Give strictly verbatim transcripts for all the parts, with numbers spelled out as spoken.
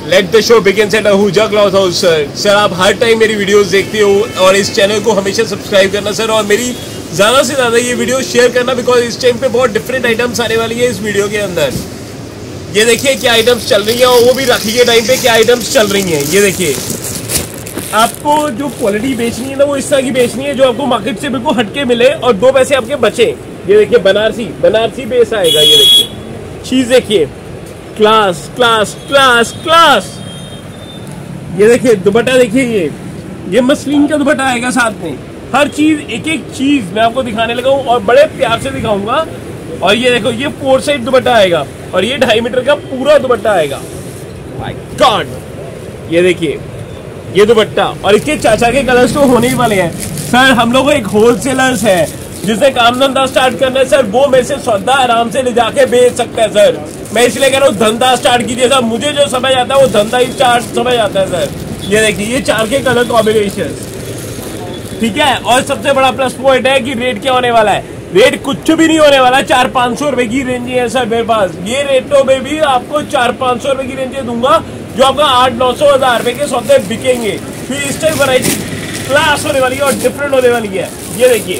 Late the show begin at Ahuja cloth house. Sir sir आप हर time मेरी videos देखते हो और इस चैनल को हमेशा सब्सक्राइब करना सर, और मेरी ज़्यादा से ज़्यादा ये वीडियो शेयर करना, बिकॉज इस टाइम पे बहुत डिफरेंट आइटम्स आने वाली है इस वीडियो के अंदर। ये देखिए क्या आइटम्स चल रही हैं, और वो भी राखी के टाइम पे क्या आइटम्स चल रही हैं। ये देखिए आपको जो क्वालिटी बेचनी है ना, वो इस तरह की बेचनी है जो आपको मार्केट से बिल्कुल हटके मिले और दो पैसे आपके बचे। ये देखिए बनारसी बनारसी बेस आएगा। ये देखिए चीज देखिए, क्लास क्लास क्लास क्लास। ये देखिए दुपट्टा देखिए, ये ये मसलिन का दुपट्टा आएगा साथ में। हर चीज एक एक चीज मैं आपको दिखाने लगा हूँ और बड़े प्यार से दिखाऊंगा। और ये देखो ये फोर साइड दुपट्टा आएगा और ये ढाई मीटर का पूरा दुपट्टा आएगा। माय गॉड, ये देखिए ये दुपट्टा, और इसके चाचा के कलर्स तो होने ही वाले हैं सर। हम लोग एक होलसेलर्स है जिसने काम धंधा स्टार्ट करना है सर, वो मेरे से सौदा आराम से ले जाके बेच सकता है सर। मैं इसलिए कह रहा हूँ धंधा स्टार्ट कीजिए सर। मुझे जो समझ आता है वो धंधा ही स्टार्ट समझ आता है सर। ये देखिए ये चार के कलर कॉम्बिनेशन, ठीक है। और सबसे बड़ा प्लस पॉइंट है कि रेट क्या होने वाला है। रेट कुछ भी नहीं होने वाला, चार पाँच सौ रुपए की रेंज है सर मेरे पास। ये रेटों में भी आपको चार पाँच सौ रुपए की रेंज दूंगा जो आपका आठ नौ सौ हजार रुपए के सौदे बिकेंगे। फिर इस टाइप वैरायटी क्लास होने वाली है और डिफरेंट होने वाली है। ये देखिए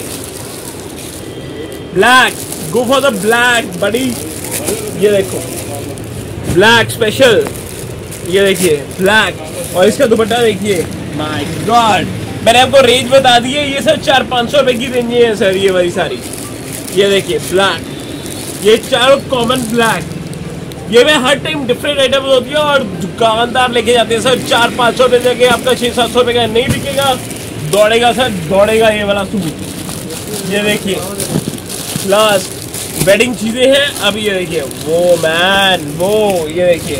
black, go for the black बड़ी। ये देखो ब्लैक स्पेशल, ये देखिए ब्लैक, और इसका दुपट्टा देखिए। माय गॉड, मैंने आपको रेंज बता दी है। ये सर चार पाँच सौ रुपए की रेंज है सर ये वाली सारी। ये देखिए ब्लैक, ये चारों कॉमन ब्लैक। ये में हर टाइम डिफरेंट आइटम होती है और दुकानदार लेके जाते हैं सर। चार पाँच सौ रुपए जगह आपका छह सात सौ रुपए का नहीं बिकेगा, दौड़ेगा सर दौड़ेगा ये वाला सूट। ये देखिए क्लास वेडिंग चीजें हैं। अब ये देखिए वो मैन वो, ये देखिए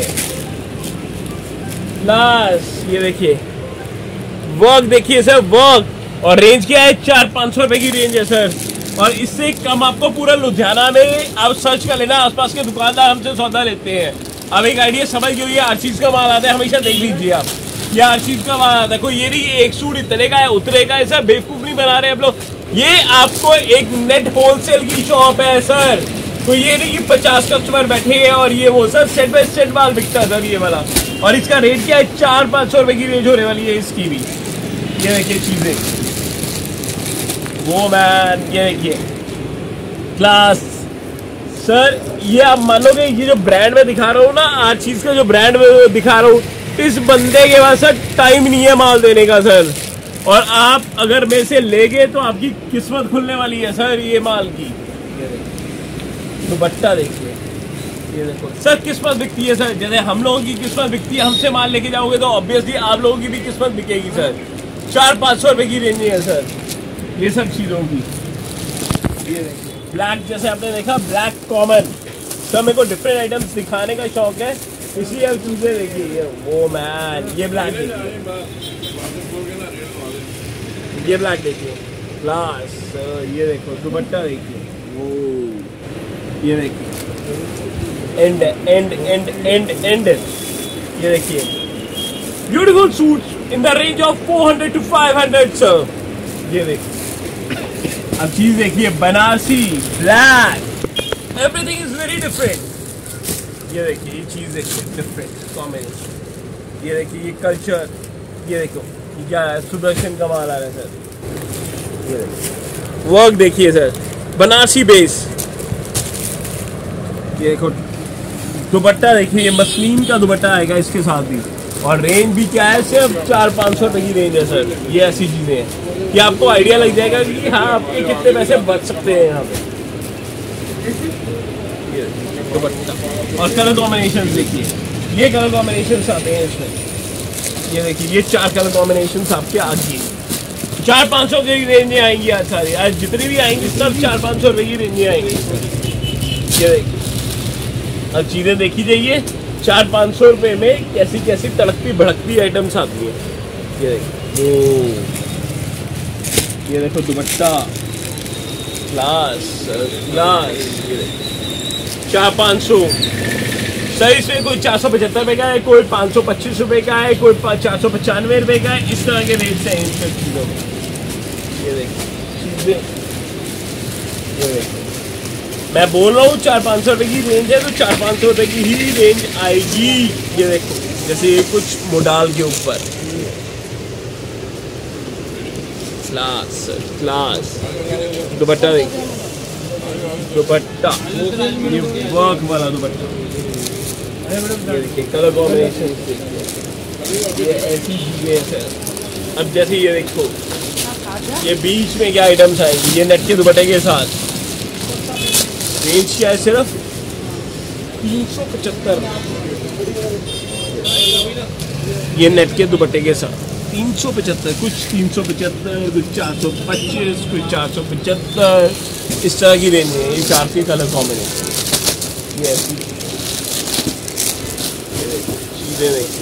क्लास, ये देखिए वर्क देखिए सर वर्क। और रेंज क्या है, चार पाँच सौ रुपए की रेंज है सर। और इससे कम आपको पूरा लुधियाना में आप सर्च कर लेना, आसपास के दुकानदार हमसे सौदा लेते हैं। अब एक आइडिया समझ गई, ये हर चीज का माल आता है, हमेशा देख लीजिए आप। ये हर चीज का माल आता है, कोई ये नहीं एक सूट इतने का है उतने का है सर। बेवकूफ नहीं बना रहे हम लोग। ये आपको एक नेट होलसेल की शॉप है सर। तो ये नहीं कि पचास कस्टमर बैठे हैं और ये वो सर, सेट बाय सेट माल बिकता है सर ये वाला। और इसका रेट क्या है, चार पाँच सौ रुपए की रेंज होने वाली है इसकी भी। ये देखिए चीजें वो मैन, ये देखिए क्लास सर। ये आप मानोगे, ये जो ब्रांड में दिखा रहा हूँ ना, आज चीज का जो ब्रांड में दिखा रहा हूँ, इस बंदे के पास सर टाइम नहीं है माल देने का सर। और आप अगर मेरे से ले गए तो आपकी किस्मत खुलने वाली है सर ये माल की। दुपट्टा देखिए, ये देखो सर किस्मत बिकती है सर। जैसे हम लोगों की किस्मत बिकती है, हमसे माल लेके जाओगे तो ऑब्वियसली आप लोगों की भी किस्मत बिकेगी सर। चार पाँच सौ रुपए की रेंज है सर ये सब चीजों की। ये देखिए ब्लैक, जैसे आपने देखा ब्लैक कॉमन सर। मेरे को डिफरेंट आइटम्स दिखाने का शौक है, इसलिए अब चीजें देखिए। ये वो मैन, ये ब्लैक देखिए, ये ब्लैक देखिए क्लास। ये देखो दुपट्टा देखिए वो, ये देखिए and and and and and. ये देखिए beautiful suits in the range of four hundred to five hundred sir. ये देखिए अब चीज देखिए Banarasi black, everything is very different. ये देखिए ये चीज देखिए डिफरेंट कॉम्बिनेशन। ये देखिए ये कल्चर, ये देखो ये क्या है, सुदर्शन का माल आ रहा है सर। ये देखिए वर्क देखिए सर बनारसी बेस। ये देखो दुपट्टा देखिए, ये मसलिन का दुपट्टा आएगा इसके साथ भी। और रेंज भी क्या है, सिर्फ चार पाँच सौ रुपए की रेंज है सर। ये ऐसी चीजें हैं कि आपको आइडिया लग जाएगा कि हाँ आपके कितने पैसे बच सकते हैं यहाँ पे। ये दुपट्टा और कलर कॉम्बिनेशन देखिए, ये कलर कॉम्बिनेशन आते हैं इसमें। ये देखिए ये चार कलर कॉम्बिनेशन आपके आगे चार पाँच सौ की रेंज में आएंगी। आज सारी आज जितनी भी आएंगी सब चार पाँच सौ रुपए की रेंज में आएंगी। ये देखिए अब चीजें देखी जाइए, चार पाँच सौ रुपए में कैसी कैसी तड़कती भड़कती आइटम्स आती है। ये देखिए ये देखो दुपट्टा क्लास क्लास। ये देखो चार पाँच सौ सर। इसमें कोई चार सौ पचहत्तर रुपए का है, कोई पाँच सौ पच्चीस रुपए का है, कोई चार सौ पचानवे रुपए का है। इस तरह के रेट हैं इन सब चीज़ों में। ये देखिए चीज़ें, ये देखिए मैं बोल रहा हूँ चार पाँच सौ रुपए की रेंज है तो चार पाँच सौ रुपए की ही रेंज आएगी। ये देखो जैसे ये कुछ मोडाल के ऊपर क्लास क्लास दुपट्टा देखिए, दुपट्टा ये वर्क वाला दुपट्टा, ये देखिए कलर कॉम्बिनेशन देखिए, ये ऐसी चीजें हैं। अब जैसे ये देखो, ये बीच में क्या आइटम्स आएंगे, ये नेट के दुपट्टे के साथ रेंज क्या है, सिर्फ तीन सौ पचहत्तर। ये नेट के दुपट्टे के साथ तीन सौ पचहत्तर, कुछ तीन सौ पचहत्तर, कुछ चार सौ पच्चीस, कुछ चार सौ पचहत्तर, इस तरह की रेंज है। ये चार के कलर कॉम्बिनेशन, ये ऐसी चीज़ें देखिए।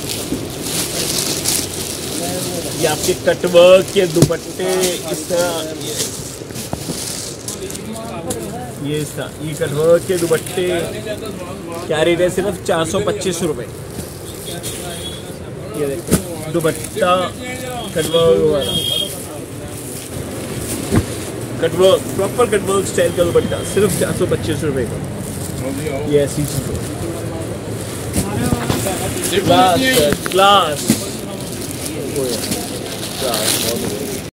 ये आपके कटवर्क के दुपट्टे इस तरह, ये इस तरह ये कटवर्क के दुपट्टे क्या रेट है, सिर्फ चार सौ पच्चीस रुपये। ये देखो दुपट्टा कटवर्क वाला, कटवर्क प्रॉपर कटवर्क स्टाइल का दुपट्टा सिर्फ चार सौ पच्चीस रुपये का। ये ऐसी चीज़ क्लास क्लास